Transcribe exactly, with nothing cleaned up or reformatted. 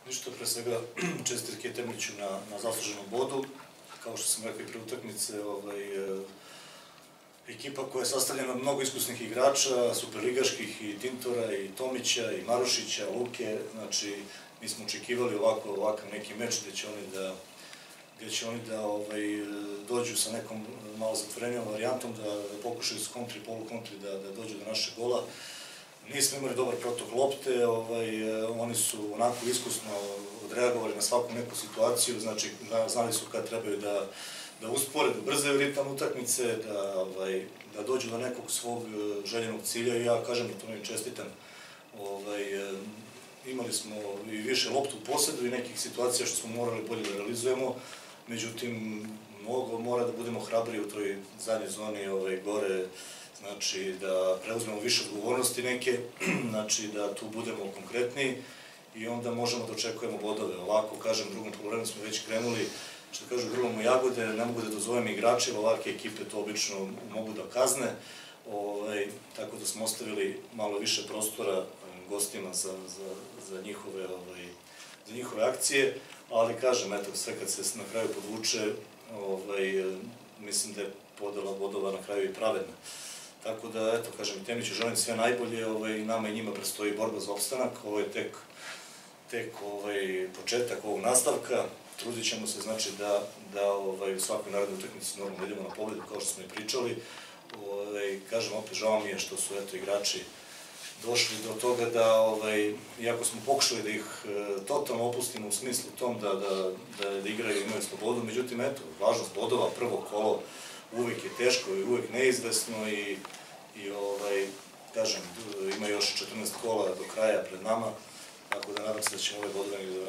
Ništa, pre svega čestitke Temliću na, na zasluženom bodu. Kao što sam rekao i pre utakmice, ovaj, e, ekipa koja je sastavljena od mnogo iskusnih igrača, superligaških, i Tintora, i Tomića, i Marušića, Luke. Znači, mi smo očekivali ovako, ovakav neki meč gde će oni da, gde će oni da ovaj, dođu sa nekom malo zatvorenijom varijantom, da, da pokušaju s kontri, polukontri, da, da dođu do našeg gola. Nismo imali dobar protok lopte, ovaj, oni su onako iskusno odreagovali na svaku neku situaciju, znači znali su kad trebaju da, da uspore, da brzaju ritam utakmice, da, ovaj, da dođu do nekog svog željenog cilja i ja kažem i to im čestitam. Ovaj, imali smo i više loptu u posedu i nekih situacija što smo morali bolje da realizujemo, međutim mnogo mora da budemo hrabri u toj zadnjoj zoni ovaj, gore, znači da preuzmemo više odgovornosti neke, znači da tu budemo konkretniji i onda možemo da očekujemo bodove. Ovako, kažem, drugom problemu smo već krenuli, što kažu grlom u jagode, ne mogu da dozovem igrače, ovake ekipe to obično mogu da kazne, ovaj, tako da smo ostavili malo više prostora gostima za, za, za, njihove, ovaj, za njihove akcije, ali kažem, eto, sve kad se na kraju podvuče, ovaj, mislim da je podela bodova na kraju i pravedna. Tako da, eto, kažem, i Temliću želim sve najbolje, ovaj, nama i njima predstoji borba za opstanak, ovo je tek, tek ovaj, početak ovog nastavka, trudit ćemo se, znači, da, da ovaj, u svakoj narednoj utakmici normalno idemo na pobedu, kao što smo i pričali. Ovaj, kažem, opet, žao mi je što su, eto, igrači došli do toga da, ovaj, iako smo pokušali da ih e, totalno opustimo u smislu tom da, da, da, da igraju i imaju slobodu, međutim, eto, važnost bodova, prvo kolo, uvek je teško i uvek neizvesno i, i ovaj, kažem, ima još četrnaest kola do kraja pred nama, tako da nadam se da ćemo ove bodove